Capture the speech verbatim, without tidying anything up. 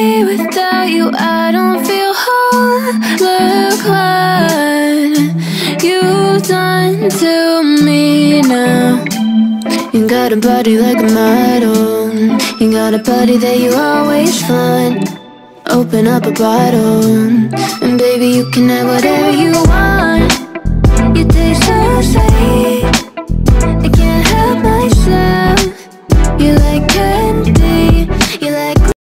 me. Without you I don't feel whole. Look what you've done to me now. You got a body like a model. You got a body that you always find. Open up a bottle, and baby you can have whatever you want. You taste so sweet, I can't help myself.